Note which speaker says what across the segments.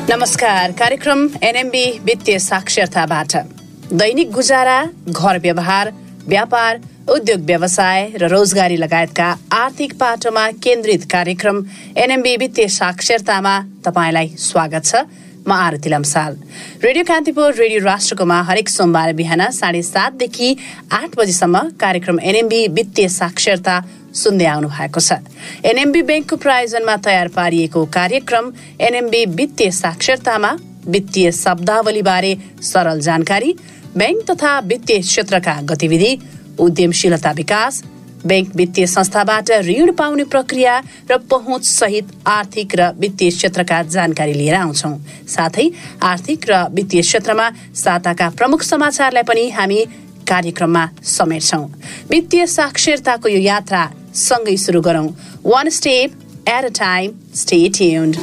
Speaker 1: नमस्कार। कार्यक्रम एनएमबी वित्तीय साक्षरताबाट दैनिक गुजारा, घर व्यवहार, व्यापार, उद्योग व्यवसाय र रोजगारी लगायतका आर्थिक पाटोमा केन्द्रित कार्यक्रम एनएमबी वित्तीय साक्षरतामा तपाईलाई स्वागत छ। म आरती लम्साल। रेडियो कान्तिपुर, रेडियो राष्ट्रकोमा हरेक सोमबार बिहान 7:30 देखि 8 बजेसम्म कार्यक्रम एनएमबी वित्तीय साक्षरता सुन्दै आउनु भएको छ। एनएमबी बैंकको प्रायोजनमा तयार पारिएको कार्यक्रम एनएमबी वित्तीय साक्षरतामा वित्तीय शब्दावलीबारे सरल जानकारी, बैंक तथा वित्तीय क्षेत्रका गतिविधि, उद्यमशीलता विकास, बैंक वित्तीय संस्थाबाट ऋण पाउने प्रक्रिया र पहुँच सहित आर्थिक र वित्तीय क्षेत्रका जानकारी लिएर आउँछौं। साथै आर्थिक र वित्तीय क्षेत्रमा साताका प्रमुख समाचारलाई पनि हामी कार्यक्रममा समेट्छौं। वित्तीय साक्षरताको यो यात्रा सँगै सुरु गरौं। One step at a time. Stay tuned.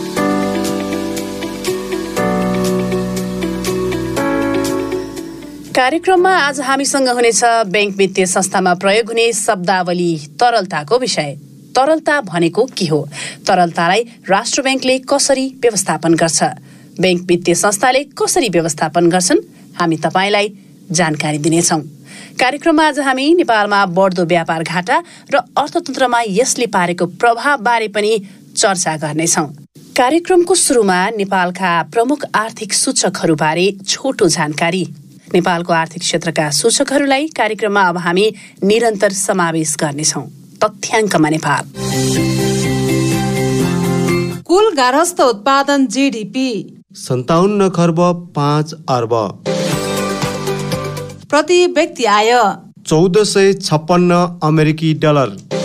Speaker 1: कार्यक्रममा आज हामीसँग हुनेछ बैंक वित्तीय संस्थामा प्रयोग हुने शब्दावली तरलताको विषय। तरलता भनेको के हो? तरलतालाई राष्ट्र बैंकले कसरी व्यवस्थापन गर्छ? बैंक वित्तीय संस्थाले कसरी व्यवस्थापन गर्छन्? हामी तपाईलाई जानकारी दिनेछौं। कार्यक्रममा आज हामी नेपालमा बढ्दो व्यापार घाटा र अर्थतन्त्रमा यसले पारेको प्रभाव बारे पनि चर्चा गर्नेछौं। कार्यक्रमको सुरुमा नेपालका प्रमुख आर्थिक सूचकहरू बारे छोटो जानकारी। नेपालको आर्थिक क्षेत्रका सूचकहरूलाई कार्यक्रममा अब हामी निरन्तर समावेश गर्नेछौं। तथ्याङ्कमा नेपाल।
Speaker 2: कुल गार्हस्थ उत्पादन जीडीपी
Speaker 3: 57 खर्ब 5 अर्ब।
Speaker 2: प्रति व्यक्ति आय
Speaker 3: 1456 अमेरिकी डलर।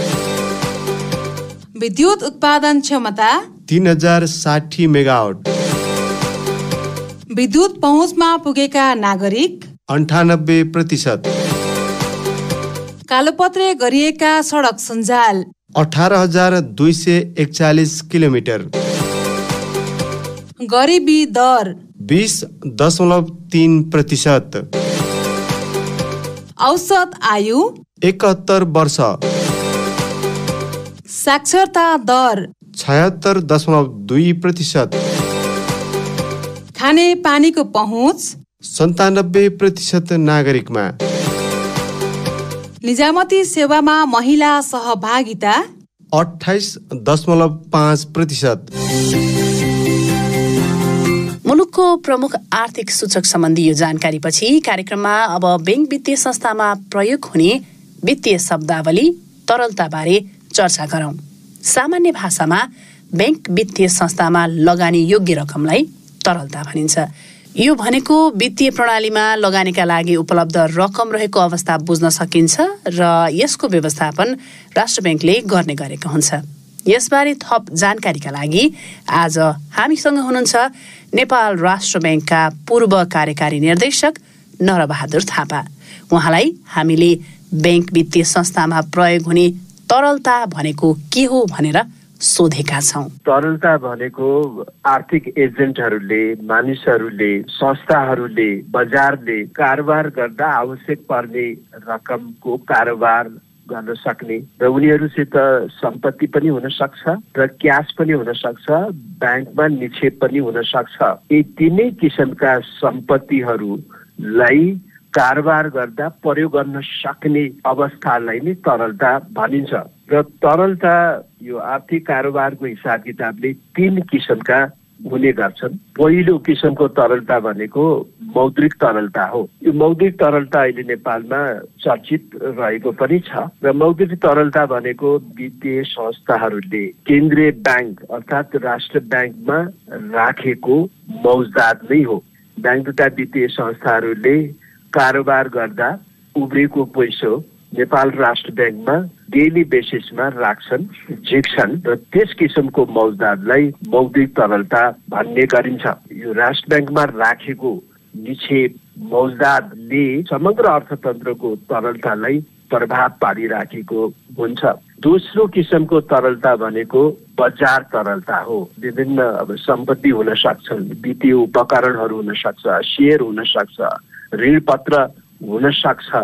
Speaker 2: विद्युत उत्पादन क्षमता
Speaker 3: 3060 मेगावाट।
Speaker 2: विद्युत पहुँचमा पुगेका नागरिक
Speaker 3: 98%।
Speaker 2: कालोपत्रे गरिएका सडक सञ्जाल
Speaker 3: 18241 किलोमिटर।
Speaker 2: गरिबी दर
Speaker 3: 20.3%।
Speaker 2: औसत आयु
Speaker 3: 71 वर्ष।
Speaker 2: साक्षरता दर
Speaker 3: 76.2%।
Speaker 2: खाने पानीको पहुँच
Speaker 3: 97% नागरिकमा।
Speaker 2: निजामती सेवामा महिला सहभागिता
Speaker 3: 28.5%।
Speaker 1: मुलुकको प्रमुख आर्थिक सूचक सम्बन्धी यो जानकारीपछि कार्यक्रममा अब बैंक वित्तीय संस्थामा प्रयोग हुने वित्तीय शब्दावली तरलताबारे चर्चा गरौं। सामान्य भाषामा बैंक वित्तीय संस्थामा लगानी योग्य रकमलाई तरलता भनिन्छ। यो भनेको वित्तीय प्रणालीमा लगानीका लागि उपलब्ध रकम रहेको अवस्था बुझ्न सकिन्छ र यसको व्यवस्थापन राष्ट्र बैंकले गर्ने गरेको हुन्छ। यसबारे थप जानकारीका लागि आज हामीसँग हुनुहुन्छ नेपाल राष्ट्र बैंकका पूर्व कार्यकारी निर्देशक नरबहादुर थापा। उहाँलाई हामीले बैंक वित्तीय संस्थामा प्रयोग हुने तरलता भनेको के हो भनेर सोधेका छौं।
Speaker 4: तरलता भनेको आर्थिक एजेन्टहरूले, मानिसहरूले, संस्थाहरूले, बजारले कारोबार गर्दा आवश्यक पर्ने रकमको कारोबार गर्न सक्ने र उनीहरूसित सम्पत्ति पनि हुन सक्छ र क्यास पनि हुन सक्छ, ब्याङ्कमा निक्षेप पनि हुन सक्छ। यी तीनै किसिमका सम्पत्तिहरूलाई कारोबार गर्दा प्रयोग गर्न सक्ने अवस्थालाई नै तरलता भनिन्छ। र तरलता यो आर्थिक कारोबारको हिसाब किताबले 3 किसिमका हुने गर्छन्। पहिलो किसिमको तरलता भनेको मौद्रिक तरलता हो। यो मौद्रिक तरलता अहिले नेपालमा चर्चित रहेको पनि छ र मौद्रिक तरलता भनेको वित्तीय संस्थाहरूले केन्द्रीय ब्याङ्क अर्थात् राष्ट्र ब्याङ्कमा राखेको मौजदात नै हो। ब्याङ्क तथा वित्तीय संस्थाहरूले कारोबार गर्दा उब्रेको पैसो नेपाल राष्ट्र ब्याङ्कमा डेली बेसिसमा राख्छन्, झिक्छन् र त्यस किसिमको मौजदातलाई मौद्रिक तरलता भन्ने गरिन्छ। यो राष्ट्र ब्याङ्कमा राखेको निक्षेप मौजदातले समग्र अर्थतन्त्रको तरलतालाई प्रभाव पारिराखेको हुन्छ। दोस्रो किसिमको तरलता भनेको बजार तरलता हो। विभिन्न सम्पत्ति हुन सक्छन्, वित्तीय उपकरणहरू हुन सक्छ, शेयर हुन सक्छ, ऋणपत्र हुन सक्छ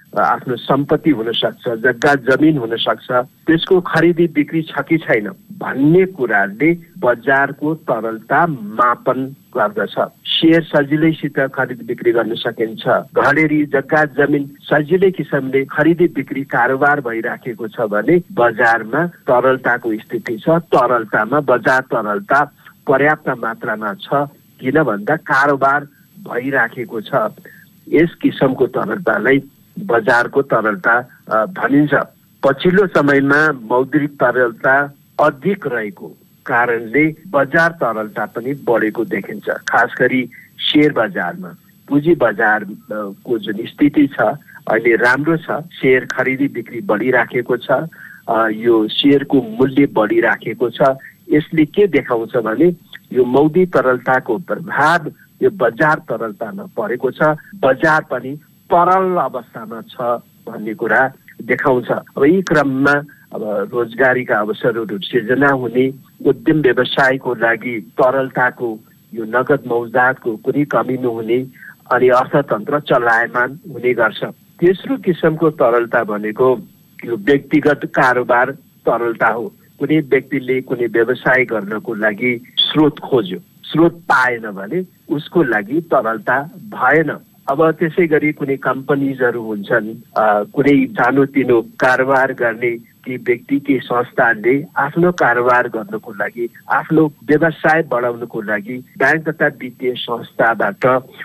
Speaker 4: आफ्नो सम्पत्ति हुन सक्छ, जग्गा जमिन हुन सक्छ, त्यसको खरिदी बिक्री छ कि छैन भन्ने कुराले बजारको तरलता मापन गर्दछ। शेयर सजिलैसित खरिद बिक्री गर्न सकिन्छ, घडेरी जग्गा जमिन सजिलै किसिमले खरिदी बिक्री कारोबार भइराखेको छ भने बजारमा तरलताको स्थिति छ। तरलतामा बजार तरलता पर्याप्त मात्रामा छ, किन भन्दा कारोबार भइराखेको छ। यस किसिमको तरलतालाई बजारको तरलता भनिन्छ। पछिल्लो समयमा मौद्रिक तरलता अधिक रहेको कारणले बजार तरलता पनि बढेको देखिन्छ। खास गरी शेयर बजारमा, पुँजी बजारको जुन स्थिति छ अहिले राम्रो छ। शेयर खरिदी बिक्री बढिराखेको छ, यो शेयरको मूल्य बढिराखेको छ। यसले के देखाउँछ भने यो मौद्रिक तरलताको प्रभाव यो बजार तरलतामा परेको छ, बजार पनि तरल अवस्थामा छ भन्ने कुरा देखाउँछ। अब यी क्रममा अब रोजगारीका अवसरहरू सिर्जना हुने, उद्यम व्यवसायको लागि तरलताको यो नगद मौजादको कुनै कमी नहुने अनि अर्थतन्त्र चलायमान हुने गर्छ। तेस्रो किसिमको तरलता भनेको यो व्यक्तिगत कारोबार तरलता हो। कुनै व्यक्तिले कुनै व्यवसाय गर्नको लागि स्रोत खोज्यो, स्रोत पाएन भने उसको लागि तरलता भएन। अब त्यसै गरी कुनै कम्पनीजहरू हुन्छन्, कुनै सानोतिनो कारोबार गर्ने कि व्यक्ति कि संस्थाले आफ्नो कारोबार गर्नको लागि, आफ्नो व्यवसाय बढाउनको लागि ब्याङ्क तथा वित्तीय संस्थाबाट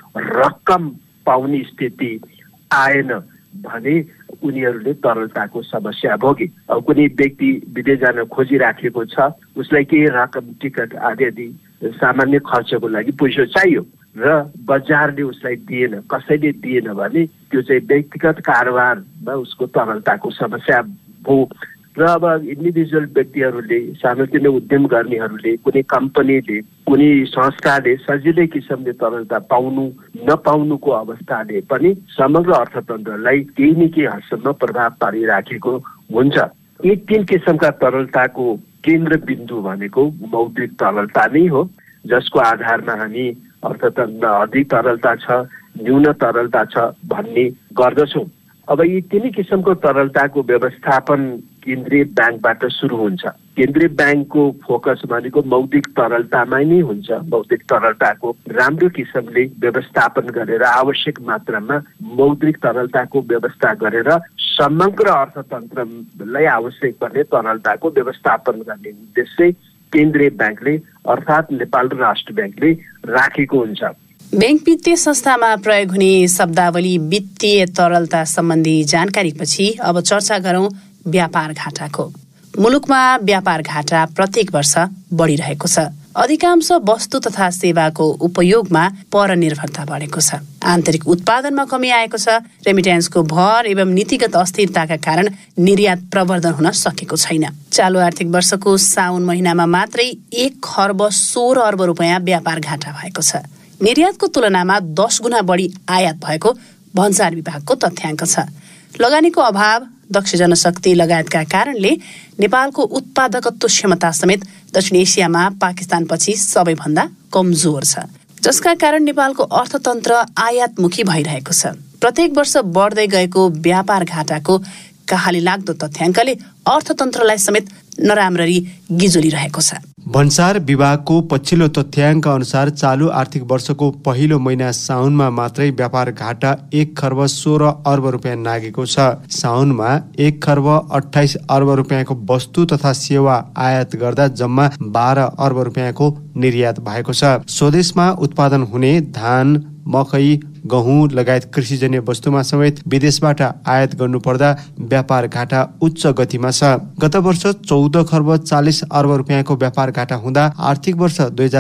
Speaker 4: रकम पाउने स्थिति आएन भने उनीहरूले तरलताको समस्या भोगे। अब कुनै व्यक्ति विदेश जान खोजिराखेको छ, उसलाई केही रकम टिकट आदि सामान्य खर्चको लागि पैसा चाहियो र बजारले उसलाई दिएन, कसैले दिएन भने त्यो चाहिँ व्यक्तिगत कारोबारमा उसको तरलताको समस्या भयो। र अब इन्डिभिजुअल व्यक्तिहरूले, सानोतिनो उद्यम गर्नेहरूले, कुनै कम्पनीले, कुनै संस्थाले सजिलै किसिमले तरलता पाउनु नपाउनुको अवस्थाले पनि समग्र अर्थतन्त्रलाई केही न केही हदसम्म प्रभाव पारिराखेको हुन्छ। यी तीन किसिमका तरलताको केन्द्रबिन्दु भनेको मौद्रिक तरलता नै हो, जसको आधारमा हामी अर्थतन्त्र अधिक तरलता छ, न्यून तरलता छ भन्ने गर्दछौँ। अब यी तिनै किसिमको तरलताको व्यवस्थापन केन्द्रीय ब्याङ्कबाट सुरु हुन्छ। केन्द्रीय ब्याङ्कको फोकस भनेको मौद्रिक तरलतामा नै हुन्छ। मौद्रिक तरलताको राम्रो किसिमले व्यवस्थापन गरेर आवश्यक मात्रामा मौद्रिक तरलताको व्यवस्था गरेर समग्र अर्थतन्त्रलाई आवश्यक पर्ने तरलताको व्यवस्थापन गर्ने उद्देश्य केन्द्रीय ब्याङ्कले अर्थात् नेपाल राष्ट्र ब्याङ्कले राखेको हुन्छ।
Speaker 1: बैंक वित्तीय संस्थामा प्रयोग हुने शब्दावली वित्तीय तरलता सम्बन्धी जानकारीपछि अब चर्चा गरौं व्यापार घाटाको। मुलुकमा व्यापार घाटा प्रत्येक वर्ष बढिरहेको छ। अधिकांश वस्तु तथा सेवाको उपयोगमा परनिर्भरता बढेको छ। आन्तरिक उत्पादनमा कमी आएको छ। रेमिट्यान्सको भर एवं नीतिगत अस्थिरताका कारण निर्यात प्रवर्धन हुन सकेको छैन। चालु आर्थिक वर्षको साउन महिनामा मात्रै 1 खर्ब 16 अर्ब रुपैयाँ व्यापार घाटा भएको छ। निर्यातको तुलनामा 10 गुणा बढी आयात भएको भन्सार विभागको तथ्याङ्क छ। लगानीको अभाव, दक्ष जनशक्ति लगायतका कारणले नेपालको उत्पादकत्व क्षमता समेत दक्षिण एसियामा पाकिस्तानपछि सबैभन्दा कमजोर छ, जसका कारण नेपालको अर्थतन्त्र आयातमुखी भइरहेको छ। प्रत्येक वर्ष बढ्दै गएको व्यापार घाटाको कहाली लाग्दो तथ्याङ्कले अर्थतन्त्रलाई समेत नराम्ररी गिजोलिरहेको छ।
Speaker 3: भन्सार विभागको पछिल्लो तथ्याङ्क अनुसार चालु आर्थिक वर्षको पहिलो महिना साउनमा मात्रै व्यापार घाटा 1 खर्ब 16 अर्ब रुपियाँ नागेको छ। साउनमा 1 खर्ब 28 अर्ब रुपियाँको वस्तु तथा सेवा आयात गर्दा जम्मा 12 अर्ब रुपियाँको निर्यात भएको छ। स्वदेशमा उत्पादन हुने धान, मकै, गहुँ लगायत कृषिजन्य वस्तुमा समेत विदेशबाट आयात गर्नुपर्दा व्यापार घाटा उच्च गतिमा छ। गत वर्ष 14 खर्ब 40 अर्ब रुपियाँको व्यापार घाटा हुँदा आर्थिक वर्ष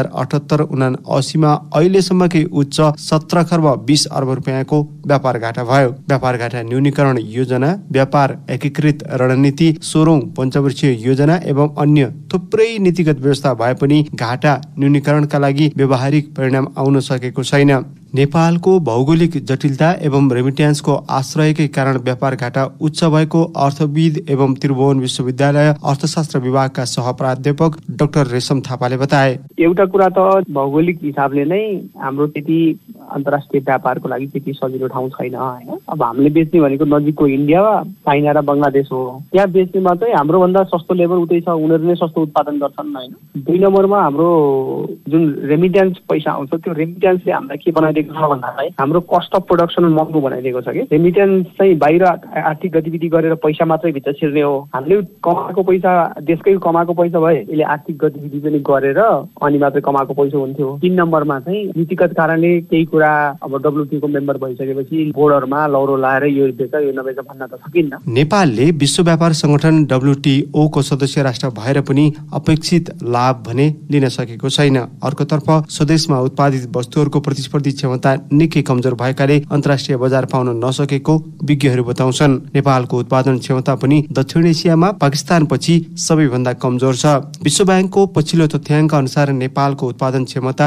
Speaker 3: 2078-79 मा अहिलेसम्मकै उच्च 17 खर्ब 20 अर्ब रुपियाँको व्यापार घाटा भयो। व्यापार घाटा न्यूनीकरण योजना, व्यापार एकीकृत रणनीति, 16औं पञ्चवर्षीय योजना एवं अन्य थुप्रै नीतिगत व्यवस्था भए पनि घाटा न्यूनीकरणका लागि व्यावहारिक परिणाम आउन सकेको छैन। नेपालको भौगोलिक जटिलता एवं रेमिट्यान्सको आश्रयकै कारण व्यापार घाटा उच्च भएको अर्थविद एवं त्रिभुवन विश्वविद्यालय अर्थशास्त्र विभागका सहप्राध्यापक डाक्टर रेशम थापाले बताए।
Speaker 5: एउटा कुरा त भौगोलिक हिसाबले नै हाम्रो त्यति अन्तर्राष्ट्रिय व्यापारको लागि त्यति सजिलो ठाउँ छैन हैन। अब हामीले बेच्ने भनेको नजिकको इन्डिया, चाइना र बङ्गलादेश हो। त्यहाँ बेच्नेमा चाहिँ हाम्रो भन्दा सस्तो लेबर उतै छ, उनीहरू नै सस्तो उत्पादन गर्छन् हैन। 2 नम्बरमा हाम्रो जुन रेमिट्यान्स पैसा आउँछ त्यो रेमिट्यान्सले हामीलाई के बनाइदिएको छ भन्दाखेरि हाम्रो कस्ट अफ प्रोडक्सन महँगो बनाइदिएको छ कि। रेमिट्यान्स चाहिँ बाहिर आर्थिक गतिविधि गरेर पैसा मात्रै भित्र छिर्ने हो। हामीले कमाएको पैसा देशकै कमाएको पैसा भए यसले आर्थिक गतिविधि पनि गरेर अनि मात्रै कमाएको पैसा हुन्थ्यो। 3 नम्बरमा चाहिँ नीतिगत कारणले केही कुरा अब WTO को मेम्बर भइसकेपछि बोर्डरमा लौरो लाएर यो बेच यो नबेच भन्न त सकिन्न।
Speaker 3: नेपालले विश्व व्यापार संगठन WTO को सदस्य राष्ट्र भएर पनि अपेक्षित लाभ भने लिन सकेको छैन। अर्कोतर्फ स्वदेशमा उत्पादित वस्तुहरूको प्रतिस्पर्धी क्षमता निकै कमजोर भएकाले अन्तर्राष्ट्रिय बजार पाउन नसकेको विज्ञहरू बताउँछन्। नेपालको उत्पादन क्षमता पनि दक्षिण एसियामा पाकिस्तानपछि सबैभन्दा कमजोर छ। विश्व ब्याङ्कको पछिल्लो तथ्याङ्क अनुसार नेपालको उत्पादन क्षमता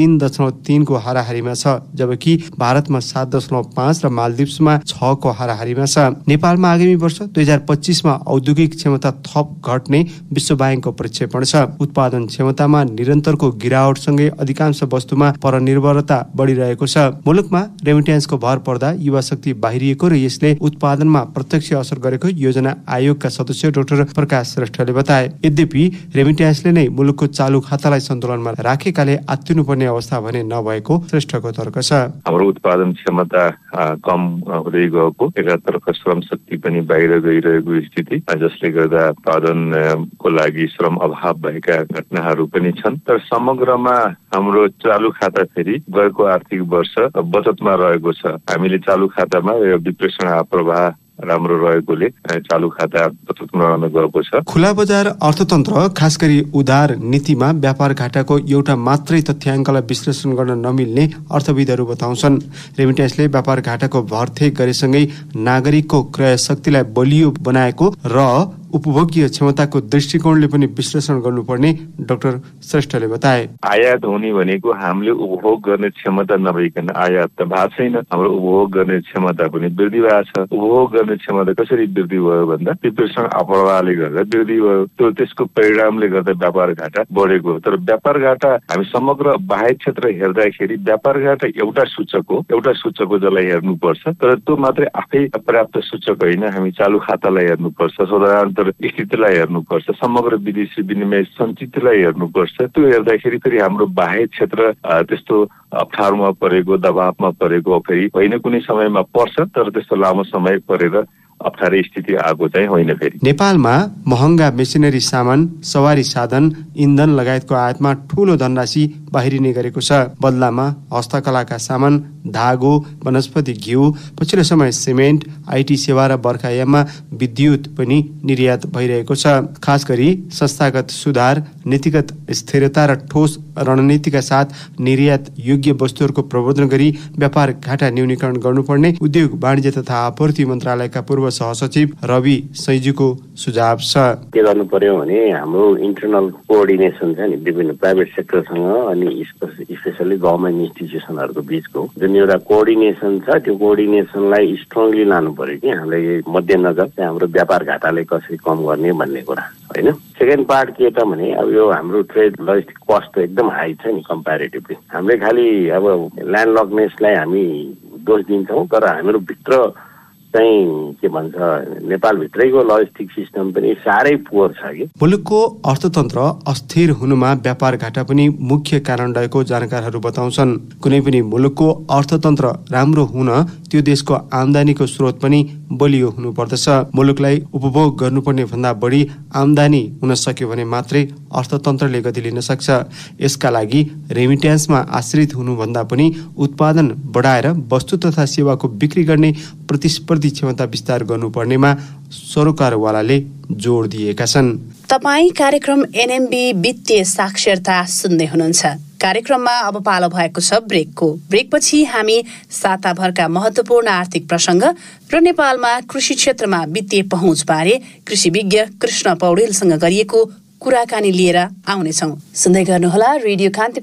Speaker 3: 3.3 को हाराहारीमा छ, जबकि भारतमा 7.5 र मालदिप्समा 6 को हाराहारीमा छ। नेपालमा आगामी वर्ष 2025 मा औद्योगिक क्षमता थप घट्ने विश्व ब्याङ्कको प्रक्षेपण छ। उत्पादन क्षमतामा निरन्तरको गिरावटसँगै अधिकांश वस्तुमा परनिर्भरता बढिरहेको छ। मुलुकमा रेमिट्यान्सको भर पर्दा युवा शक्ति बाहिरिएको र यसले उत्पादनमा प्रत्यक्ष असर गरेको योजना आयोगका सदस्य डाक्टर प्रकाश श्रेष्ठले बताए। यद्यपि रेमिट्यान्सले नै मुलुकको चालु खातालाई सन्तुलनमा राखेकाले आत्तिनुपर्ने अवस्था भने नभएको श्रेष्ठको तर्क छ।
Speaker 6: हाम्रो उत्पादन क्षमता कम हुँदै गएको, एकातर्फ श्रम शक्ति पनि बाहिर गइरहेको स्थिति, जसले गर्दा उत्पादनको लागि श्रम अभाव भएका घटनाहरू पनि छन्। तर समग्रमा हाम्रो चालु खाता फेरि गएको आर्थिक वर्ष बचतमा रहेको छ। हामीले चालु खातामा यो विप्रेषण प्रवाह राम्रो रहेकोले चालु खाता बचतमा रहन गएको छ।
Speaker 3: खुला बजार अर्थतन्त्र खास गरी उदार नीतिमा व्यापार घाटाको एउटा मात्रै तथ्याङ्कलाई विश्लेषण गर्न नमिल्ने अर्थविदहरू बताउँछन्। रेमिट्यान्सले व्यापार घाटाको भरथेक गरेसँगै नागरिकको क्रय शक्तिलाई बलियो बनाएको र उपभोग्य क्षमताको दृष्टिकोणले पनि विश्लेषण गर्नुपर्ने डाक्टर श्रेष्ठले बताए।
Speaker 6: आयात हुने भनेको हामीले उपभोग गर्ने क्षमता नभइकन आयात त भएको छैन। हाम्रो उपभोग गर्ने क्षमता पनि वृद्धि भएको छ। उपभोग गर्ने क्षमता कसरी वृद्धि भयो भन्दा विप्रेषण अप्रवाहले गर्दा वृद्धि भयो। त्यसको परिणामले गर्दा व्यापार घाटा बढेको। तर व्यापार घाटा हामी समग्र बाह्य क्षेत्र हेर्दाखेरि व्यापार घाटा एउटा सूचक हो जसलाई हेर्नुपर्छ। तर त्यो मात्रै आफै पर्याप्त सूचक होइन। हामी चालु खातालाई हेर्नुपर्छ, सदान्तर्गत स्थितिलाई हेर्नुपर्छ, समग्र विदेशी विनिमय सञ्चितलाई हेर्नुपर्छ। त्यो हेर्दाखेरि फेरि हाम्रो बाह्य क्षेत्र त्यस्तो अप्ठ्यारोमा परेको, दबावमा परेको फेरि होइन, कुनै समयमा पर्छ तर त्यस्तो लामो समय परेर अप्ठ्यारो स्थिति आएको चाहिँ होइन। फेरि
Speaker 3: नेपालमा महँगा मेसिनरी सामान, सवारी साधन, इन्धन लगायतको आयातमा ठूलो धनराशि बाहिरिने गरेको छ। बदलामा हस्तकलाका सामान, धागो, वनस्पति घिउ, पछिल्लो समय सिमेन्ट, IT सेवा र बर्खायाममा विद्युत पनि निर्यात भइरहेको छ। खास गरी संस्थागत सुधार, नीतिगत स्थिरता र ठोस रणनीतिका साथ निर्यात योग्य वस्तुहरूको प्रबन्धन गरी व्यापार घाटा न्यूनीकरण गर्नुपर्ने उद्योग वाणिज्य तथा आपूर्ति मन्त्रालयका पूर्व सहसचिव रवि सैजुको सुझाव छ।
Speaker 7: के गर्नु पर्यो भने हाम्रो इन्टरनल कोअर्डिनेसन छ नि विभिन्न प्राइभेट सेक्टरसँग अनि स्पेसली गभर्नमेन्ट इन्स्टिट्युसनहरूको बीचको जुन एउटा कोअर्डिनेसन छ, त्यो कोअर्डिनेसनलाई स्ट्रङली लानु पर्यो कि हामीले मध्यनजर चाहिँ हाम्रो व्यापार घाटालाई कसरी कम गर्ने भन्ने कुरा होइन। सेकेन्ड पार्ट के त भने अब यो हाम्रो ट्रेड लजिस्टिक कस्ट एकदम हाई छ नि कम्प्यारेटिभली। हामीले खालि अब ल्यान्डलकनेसलाई हामी दोष दिन्छौँ, तर हाम्रो भित्र चाहिँ के भन्छ नेपालभित्रैको लजिस्टिक सिस्टम पनि साह्रै पुवर छ कि।
Speaker 3: मुलुकको अर्थतन्त्र अस्थिर हुनुमा व्यापार घाटा पनि मुख्य कारण रहेको जानकारहरू बताउँछन्। कुनै पनि मुलुकको अर्थतन्त्र राम्रो हुन त्यो देशको आम्दानीको स्रोत पनि बलियो हुनुपर्दछ। मुलुकलाई उपभोग गर्नुपर्ने भन्दा बढी आम्दानी हुन सक्यो भने मात्रै अर्थतन्त्रले गति लिन सक्छ। यसका लागि रेमिट्यान्समा आश्रित हुनुभन्दा पनि उत्पादन बढाएर वस्तु तथा सेवाको बिक्री गर्ने प्रतिस्पर्धी क्षमता विस्तार गर्नुपर्नेमा सरोकारवालाले जोड दिएका छन्।
Speaker 1: तपाई कार्यक्रम NMB वित्तीय साक्षरता सुन्दै हुनुहुन्छ। कार्यक्रममा अब पालो भएको छ ब्रेकको। ब्रेकपछि हामी साताभरका महत्वपूर्ण आर्थिक प्रसंग र नेपालमा कृषि क्षेत्रमा वित्तीय पहुँच बारे कृषि विज्ञ कृष्ण पौडेलसँग गरिएको कुराकानी लिएर आउनेछौँ। सुन्दै गर्नुहोला रेडियो कान्तिपुर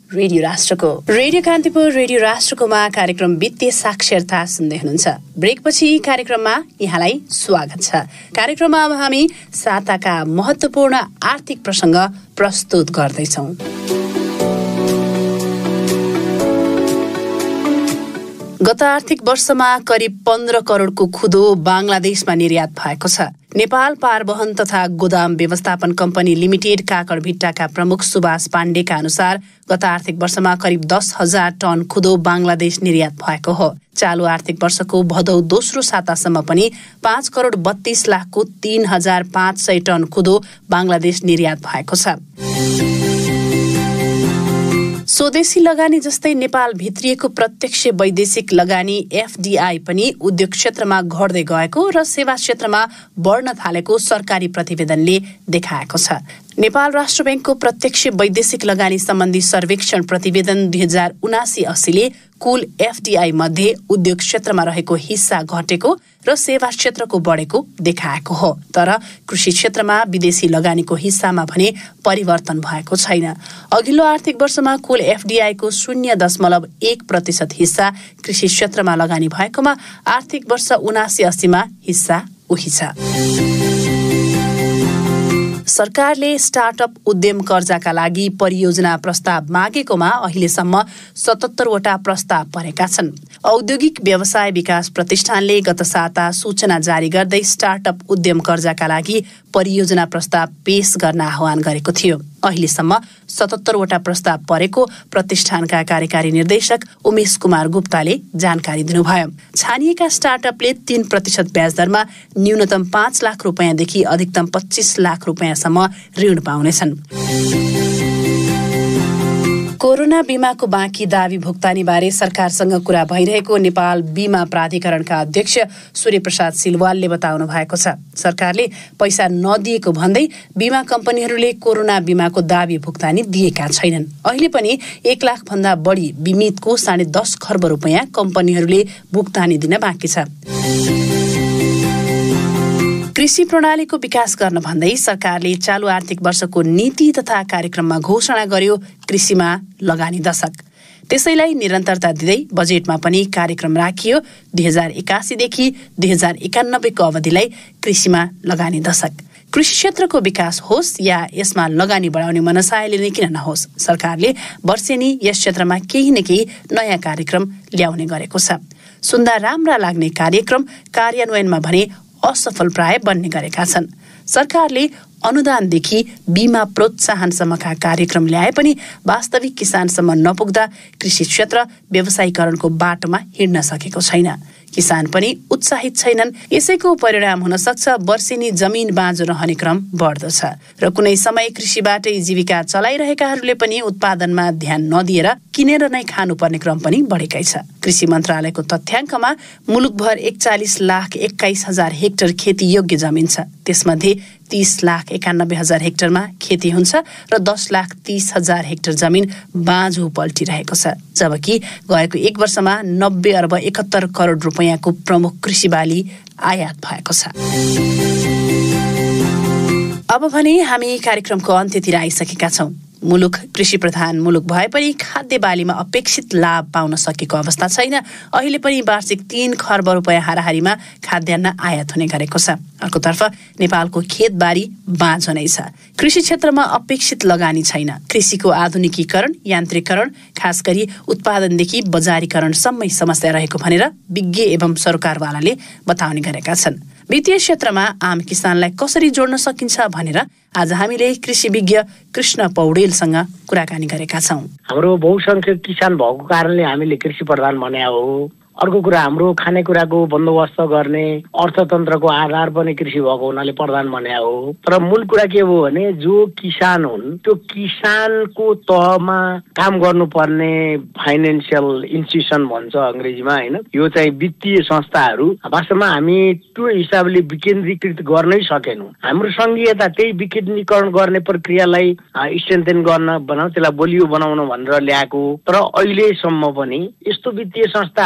Speaker 1: रेडियो राष्ट्रको। रेडियो कान्तिपुर रेडियो राष्ट्रकोमा कार्यक्रम वित्तीय साक्षरता सुन्दै हुनुहुन्छ। ब्रेकपछि कार्यक्रममा यहाँलाई स्वागत छ। कार्यक्रममा अब हामी साताका महत्त्वपूर्ण आर्थिक प्रसंग प्रस्तुत गर्दैछौँ। गत आर्थिक वर्षमा करिब 15 करोडको खुदो बांग्लादेशमा निर्यात भएको छ। नेपाल पारवहन तथा गोदाम व्यवस्थापन कम्पनी लिमिटेड काकडभिट्टाका प्रमुख सुभाष पाण्डेका अनुसार गत आर्थिक वर्षमा करिब 10,000 टन खुदो बांग्लादेश निर्यात भएको हो। चालु आर्थिक वर्षको भदौ दोस्रो सातासम्म पनि 5 करोड 32 लाखको 3,500 टन खुदो बांग्लादेश निर्यात भएको छ। स्वदेशी लगानी जस्तै नेपाल भित्रिएको प्रत्यक्ष वैदेशिक लगानी एफडीआई पनि उद्योग क्षेत्रमा घट्दै गएको र सेवा क्षेत्रमा बढ्न थालेको सरकारी प्रतिवेदनले देखाएको छ। नेपाल राष्ट्र बैंकको प्रत्यक्ष वैदेशिक लगानी सम्बन्धी सर्वेक्षण प्रतिवेदन 2079-80ले कुल एफडीआई मध्ये उद्योग क्षेत्रमा रहेको हिस्सा घटेको र सेवा क्षेत्रको बढेको देखाएको हो। तर कृषि क्षेत्रमा विदेशी लगानीको हिस्सामा भने परिवर्तन भएको छैन। अघिल्लो आर्थिक वर्षमा कुल एफडीआई को 0.1% हिस्सा कृषि क्षेत्रमा लगानी भएकोमा आर्थिक वर्ष 79-80मा हिस्सा उही छ। सरकारले स्टार्टअप उद्यम कर्जाका लागि परियोजना प्रस्ताव मागेकोमा अहिलेसम्म 77 वटा प्रस्ताव परेका छन्। औद्योगिक व्यवसाय विकास प्रतिष्ठानले गत साता सूचना जारी गर्दै स्टार्टअप उद्यम कर्जाका लागि परियोजना प्रस्ताव पेश गर्न आह्वान गरेको थियो। अहिलेसम्म 77 वटा प्रस्ताव परेको प्रतिष्ठानका कार्यकारी निर्देशक उमेश कुमार गुप्ताले जानकारी दिनुभयो। छानिएका स्टार्टअपले 3% ब्याज दरमा न्यूनतम 5 लाख रुपैयाँदेखि अधिकतम 25 लाख रुपैयाँसम्म ऋण पाउनेछन्। कोरोना बीमाको बाँकी दावी भुक्तानी बारे सरकारसँग कुरा भइरहेको नेपाल बीमा प्राधिकरणका अध्यक्ष सूर्य प्रसाद सिलवालले बताउनु भएको छ। सरकारले पैसा नदिएको भन्दै बीमा कम्पनीहरूले कोरोना बीमाको दावी भुक्तानी दिएका छैनन्। अहिले पनि 1 लाख भन्दा बढी बीमितको 10.5 खर्ब रुपैयाँ कम्पनीहरूले भुक्तानी दिन बाँकी छ। कृषि प्रणालीको विकास गर्न भन्दै सरकारले चालु आर्थिक वर्षको नीति तथा कार्यक्रममा घोषणा गर्यो कृषिमा लगानी दशक। त्यसैलाई निरन्तरता दिँदै बजेटमा पनि कार्यक्रम राखियो 2081 देखि 2091 को अवधिलाई कृषिमा लगानी दशक। कृषि क्षेत्रको विकास होस् या यसमा लगानी बढाउने मनसायले नै किन नहोस्, सरकारले वर्षेनी यस क्षेत्रमा केही न केही नयाँ कार्यक्रम ल्याउने गरेको छ। सुन्दा राम्रा लाग्ने कार्यक्रम कार्यान्वयनमा भने असफल प्राय बन्ने गरेका छन्। सरकारले अनुदानदेखि बीमा प्रोत्साहनसम्मका कार्यक्रम ल्याए पनि वास्तविक किसानसम्म नपुग्दा कृषि क्षेत्र व्यवसायीकरणको बाटोमा हिँड्न सकेको छैन। किसान पनि उत्साहित छैनन्। यसैको परिणाम हुन सक्छ वर्षेनी जमिन बाँझो रहने क्रम बढ्दो छ र कुनै समय कृषिबाटै जीविका चलाइरहेकाहरूले पनि उत्पादनमा ध्यान नदिएर किनेर नै खानुपर्ने क्रम पनि बढेकै छ। कृषि मन्त्रालयको तथ्याङ्कमा मुलुकभर 41,21,000 हेक्टर खेती योग्य जमिन छ। त्यसमध्ये 30,91,000 हेक्टरमा खेती हुन्छ र 10,30,000 हेक्टर जमिन बाँझो पल्टिरहेको छ। जबकि गएको 1 वर्षमा 90 अर्ब 71 करोड रुपैयाँको प्रमुख कृषि बाली आयात भएको छ। अब भने हामी कार्यक्रमको अन्त्यतिर आइसकेका छौं। मुलुक कृषि प्रधान मुलुक भए पनि खाद्य बालीमा अपेक्षित लाभ पाउन सकेको अवस्था छैन। अहिले पनि वार्षिक 3 खर्ब रुपैयाँ हाराहारीमा खाद्यान्न आयात हुने गरेको छ। अर्कोतर्फ नेपालको खेतबारी बाँझो नै छ। कृषि क्षेत्रमा अपेक्षित लगानी छैन। कृषिको आधुनिकीकरण, यान्त्रिकरण, खास गरी उत्पादनदेखि बजारीकरणसम्मै समस्या रहेको भनेर विज्ञ एवं सरकारवालाले बताउने गरेका छन्। वित्तीय क्षेत्रमा आम किसानलाई कसरी जोड्न सकिन्छ भनेर आज हामीले कृषि विज्ञ कृष्ण पौडेलसँग कुराकानी गरेका छौं।
Speaker 8: हाम्रो बहुसंख्यक किसान भएको कारणले हामीले कृषि प्रधान भन्या हो। अर्को कुरा हाम्रो खानेकुराको बन्दोबस्त गर्ने अर्थतन्त्रको आधार पनि कृषि भएको हुनाले प्रधान भन्या हो। तर मूल कुरा के हो भने जो किसान हुन् त्यो किसानको तहमा काम गर्नुपर्ने फाइनान्शियल इन्स्टिट्युसन भन्छ अंग्रेजीमा हैन, यो चाहिँ वित्तीय संस्थाहरू वास्तवमा हामी त्यो हिसाबले विकेन्द्रीकृत गर्नै सकेनौं। हाम्रो संघीयता त्यही विकेन्द्रीकरण गर्ने प्रक्रियालाई स्ट्रेन्थेन गर्न त्यसलाई बलियो बनाउन भनेर ल्याएको। तर अहिलेसम्म पनि यस्तो वित्तीय संस्थाहरूको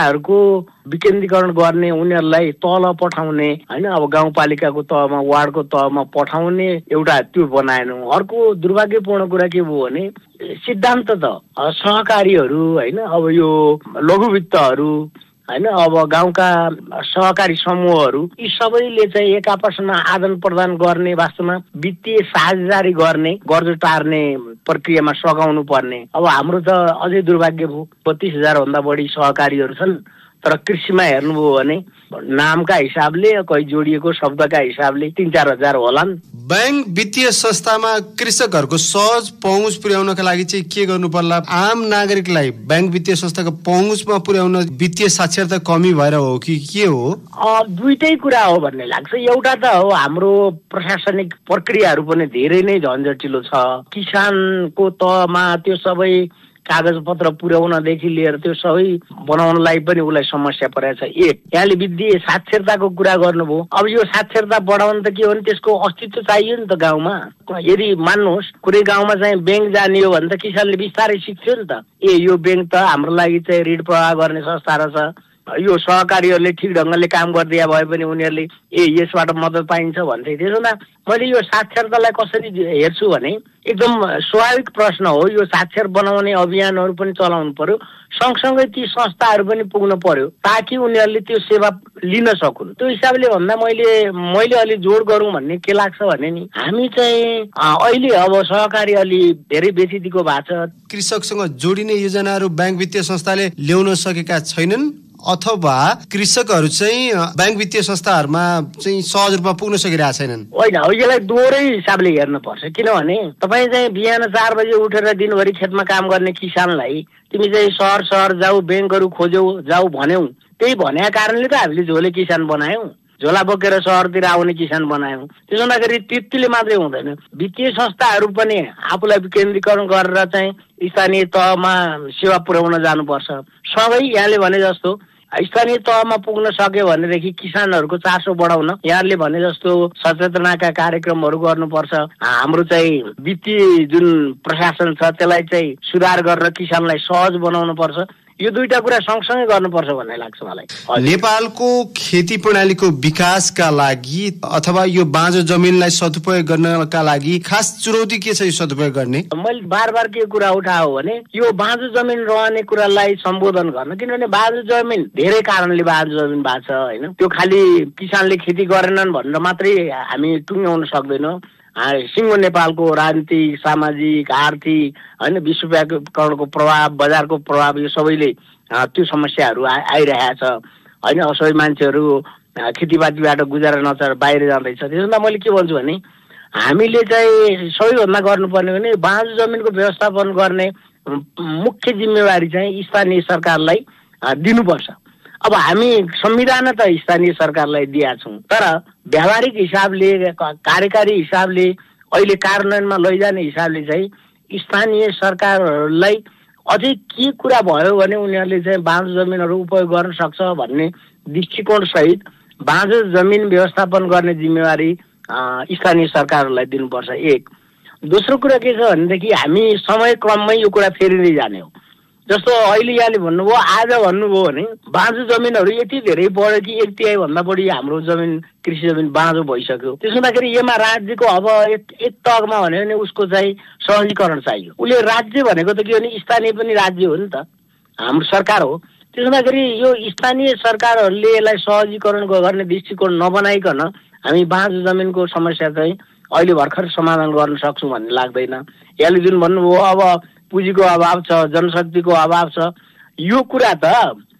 Speaker 8: विकेन्द्रीकरण गर्ने, उनीहरूलाई तल पठाउने होइन, अब गाउँपालिकाको तहमा वार्डको तहमा पठाउने एउटा त्यो बनाएनौँ। अर्को दुर्भाग्यपूर्ण कुरा के भयो भने सिद्धान्त त सहकारीहरू होइन, अब यो लघुवित्तहरू होइन, अब गाउँका सहकारी समूहहरू यी सबैले चाहिँ एक आपसमा आदान प्रदान गर्ने, वास्तवमा वित्तीय साझेदारी गर्ने, गर्जो टार्ने प्रक्रियामा सघाउनु पर्ने। अब हाम्रो त अझै दुर्भाग्य भयो, 32,000 भन्दा बढी सहकारीहरू छन्, तर कृषिमा हेर्नुभयो भने नामका हिसाबले कोही जोडिएको शब्दका हिसाबले 3-4 हजार होलान्।
Speaker 3: बैंक वित्तीय संस्थामा कृषकहरूको सहज पहुँच पुर्याउनका लागि चाहिँ के गर्नु पर्ला? आम नागरिकलाई बैंक वित्तीय संस्थाको पहुँचमा पुर्याउन वित्तीय साक्षरता कमी भएर हो कि के हो?
Speaker 8: दुईटै कुरा हो भन्ने लाग्छ। एउटा त हो हाम्रो प्रशासनिक प्रक्रियाहरू पनि धेरै नै झन्झटिलो छ। किसानको तहमा त्यो सबै कागज पत्र पुर्याउनदेखि लिएर त्यो सबै बनाउनलाई पनि उसलाई समस्या परेको छ। एक, यहाँले वित्तीय साक्षरताको कुरा गर्नुभयो। अब यो साक्षरता बढाउन त के हो भने त्यसको अस्तित्व चाहियो नि त गाउँमा। यदि मान्नुहोस् कुनै गाउँमा चाहिँ ब्याङ्क जाने हो भने त किसानले बिस्तारै सिक्थ्यो नि त, यो ब्याङ्क त हाम्रो लागि चाहिँ ऋण प्रवाह गर्ने संस्था रहेछ, यो सहकारीहरूले ठिक ढङ्गले काम गरिदिया भए पनि उनीहरूले यसबाट मद्दत पाइन्छ भन्थे। त्यसो हुँदा मैले यो साक्षरतालाई कसरी हेर्छु भने एकदम स्वाभाविक प्रश्न हो। यो साक्षर बनाउने अभियानहरू पनि चलाउनु पर्यो, सँगसँगै ती संस्थाहरू पनि पुग्न पर्यो ताकि उनीहरूले त्यो सेवा लिन सकुन्। त्यो हिसाबले भन्दा मैले अलि जोड गरौँ भन्ने के लाग्छ भने नि, हामी चाहिँ अहिले अब सहकारी अलि धेरै बेचिदिएको भएको छ।
Speaker 3: कृषकसँग जोडिने योजनाहरू बैंक वित्तीय संस्थाले ल्याउन सकेका छैनन् अथवा कृषकहरू चाहिँ बैंक वित्तीय संस्थाहरूमा चाहिँ सहज रूपमा पुग्न सकिरहेका छैनन्?
Speaker 8: होइन, यसलाई दोहोरै हिसाबले हेर्नुपर्छ। किनभने तपाईँ चाहिँ बिहान 4 बजे उठेर दिनभरि खेतमा काम गर्ने किसानलाई तिमी चाहिँ सहर जाऊ, ब्याङ्कहरू खोज्यौ जाऊ भन्यौ, त्यही भनेका कारणले त हामीले झोले किसान बनायौँ, झोला बोकेर सहरतिर आउने किसान बनायौँ। त्यसो हुँदाखेरि त्यतिले मात्रै हुँदैन। वित्तीय संस्थाहरू पनि आफूलाई विकेन्द्रीकरण गरेर चाहिँ स्थानीय तहमा सेवा पुर्याउन जानुपर्छ। सँगै यहाँले भने जस्तो स्थानीय तहमा पुग्न सक्यो भनेदेखि किसानहरूको चासो बढाउन यहाँले भने जस्तो सचेतनाका कार्यक्रमहरू गर्नुपर्छ। हाम्रो चाहिँ वित्तीय जुन प्रशासन छ त्यसलाई चाहिँ सुधार गरेर किसानलाई सहज बनाउनु पर्छ। यो दुईटा कुरा सँगसँगै गर्नुपर्छ भन्ने लाग्छ मलाई।
Speaker 3: नेपालको खेती प्रणालीको विकासका लागि अथवा यो बाँझो जमिनलाई सदुपयोग गर्नका लागि खास चुनौती के छ यो सदुपयोग गर्ने?
Speaker 8: मैले बार के कुरा उठायो भने यो बाँझो जमिन रहने कुरालाई सम्बोधन गर्न, किनभने बाँझो जमिन धेरै कारणले बाँझो जमिन भएको छ होइन। त्यो खालि किसानले खेती गरेनन् भनेर मात्रै हामी टुङ्ग्याउन सक्दैनौँ। सिङ्गो नेपालको राजनीतिक, सामाजिक, आर्थिक होइन विश्वव्यापीकरणको प्रभाव, बजारको प्रभाव, यो सबैले त्यो समस्याहरू आइरहेको छ होइन। सबै मान्छेहरू खेतीपातीबाट गुजारा नचेर बाहिर जाँदैछ। त्यसो हुँदा मैले के भन्छु भने हामीले चाहिँ सबैभन्दा गर्नुपर्ने भने बाँझो जमिनको व्यवस्थापन गर्ने मुख्य जिम्मेवारी चाहिँ स्थानीय सरकारलाई दिनुपर्छ। अब हामी संविधान त स्थानीय सरकारलाई दिएका छौँ, तर व्यावहारिक हिसाबले, कार्यकारी हिसाबले, अहिले कार्यान्वयनमा लैजाने हिसाबले चाहिँ स्थानीय सरकारहरूलाई अझै के कुरा भयो भने उनीहरूले चाहिँ बाँझो जमिनहरू उपयोग गर्न सक्छ भन्ने दृष्टिकोण सहित बाँझो जमिन व्यवस्थापन गर्ने जिम्मेवारी स्थानीय सरकारहरूलाई दिनुपर्छ। एक। दोस्रो कुरा के छ भनेदेखि हामी समय क्रममै यो कुरा फेरिँदै जाने हो। जस्तो अहिले यहाँले भन्नुभयो, आज भन्नुभयो भने बाँझो जमिनहरू यति धेरै बढ्यो कि 1/3 भन्दा बढी हाम्रो जमिन, कृषि जमिन बाँझो भइसक्यो। त्यसो हुँदाखेरि यसमा राज्यको अब एक तहमा भन्यो भने उसको चाहिँ सहजीकरण चाहियो। उसले राज्य भनेको त के भने स्थानीय पनि राज्य हो नि त, हाम्रो सरकार हो। त्यसो हुँदाखेरि यो स्थानीय सरकारहरूले यसलाई सहजीकरण गर्ने दृष्टिकोण नबनाइकन हामी बाँझो जमिनको समस्या चाहिँ अहिले भर्खर समाधान गर्न सक्छौँ भन्ने लाग्दैन। यहाँले जुन भन्नुभयो अब पुँजीको अभाव छ, जनशक्तिको अभाव छ, यो कुरा त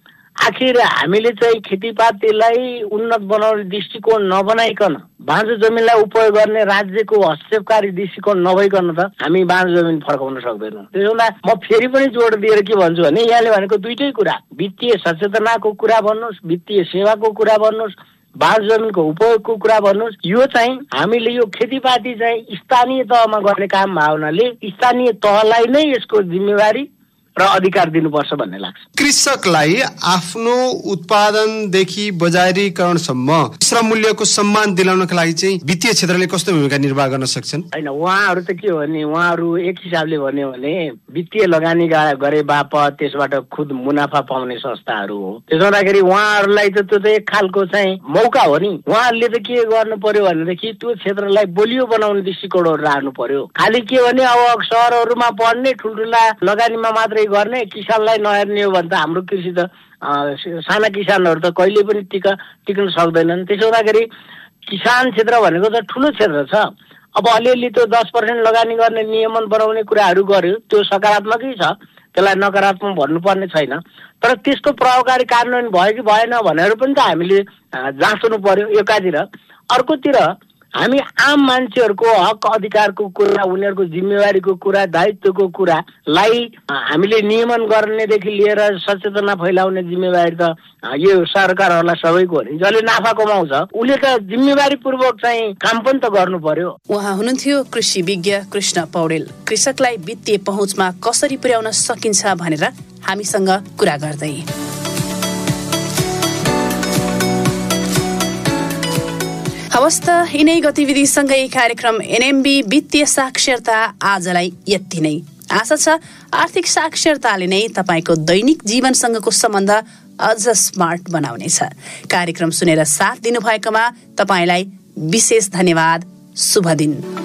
Speaker 8: आखिर हामीले चाहिँ खेतीपातीलाई उन्नत बनाउने दृष्टिकोण नबनाइकन बाँझो जमिनलाई उपयोग गर्ने राज्यको हस्तक्षेपकारी दृष्टिकोण नभइकन त हामी बाँझो जमिन फर्काउन सक्दैनौँ। त्यसो हुँदा म फेरि पनि जोड दिएर के भन्छु भने यहाँले भनेको दुईटै कुरा, वित्तीय सचेतनाको कुरा भन्नुहोस्, वित्तीय सेवाको कुरा भन्नुहोस्, बाँझो जमिनको उपयोगको कुरा भन्नुहोस्, यो चाहिँ हामीले यो खेतीपाती चाहिँ स्थानीय तहमा गर्ने काम भावनाले स्थानीय तहलाई नै यसको जिम्मेवारी र अधिकार दिनुपर्छ भन्ने लाग्छ।
Speaker 3: कृषकलाई आफ्नो उत्पादनदेखि बजारीकरणसम्म श्रम मूल्यको सम्मान दिलाउनका लागि चाहिँ वित्तीय क्षेत्रले कस्तो भूमिका निर्वाह गर्न सक्छन्?
Speaker 8: होइन, उहाँहरू त के हो भने उहाँहरू एक हिसाबले भन्यो भने वित्तीय लगानी गरे बापत त्यसबाट खुद मुनाफा पाउने संस्थाहरू हो। त्यसो हुँदाखेरि उहाँहरूलाई त त्यो त एक खालको चाहिँ मौका हो नि। उहाँहरूले त के गर्नु पर्यो भनेदेखि त्यो क्षेत्रलाई बलियो बनाउने दृष्टिकोणहरू राख्नु पर्यो। खालि के भने अब सहरहरूमा पढ्ने ठुल्ठुला लगानीमा मात्रै गर्ने किसानलाई नहेर्ने हो भने त हाम्रो कृषि त साना किसानहरू त कहिले पनि टिक्न सक्दैनन्। त्यसो हुँदाखेरि किसान क्षेत्र भनेको त ठुलो क्षेत्र छ। अब अलिअलि त्यो 10% लगानी गर्ने नियमन बनाउने कुराहरू गर्यो, त्यो सकारात्मकै छ, त्यसलाई नकारात्मक भन्नुपर्ने छैन। तर त्यसको प्रभावकारी कार्यान्वयन भयो कि भएन भनेर पनि त हामीले जाँच्नु पर्यो एकातिर। अर्कोतिर हामी आम मान्छेहरूको हक अधिकारको कुरा, उनीहरूको जिम्मेवारीको कुरा, दायित्वको कुरालाई हामीले नियमन गर्नेदेखि लिएर सचेतना फैलाउने जिम्मेवारी त यो सरकारहरूलाई सबैको हो नि। जसले नाफा कमाउँछ उसले त जिम्मेवारीपूर्वक चाहिँ काम पनि त गर्नु पर्यो।
Speaker 1: उहाँ हुनुहुन्थ्यो कृषि विज्ञ कृष्ण पौडेल। कृषकलाई वित्तीय पहुँचमा कसरी पुर्याउन सकिन्छ भनेर हामीसँग कुरा गर्दै। हवस् त यिनै गतिविधिसँगै कार्यक्रम एनएमबी वित्तीय साक्षरता आजलाई यति नै। आशा छ आर्थिक साक्षरताले नै तपाईको दैनिक जीवनसँगको सम्बन्ध अझ स्मार्ट बनाउनेछ। कार्यक्रम सुनेर साथ दिनुभएकोमा तपाईलाई विशेष धन्यवाद। शुभ दिन।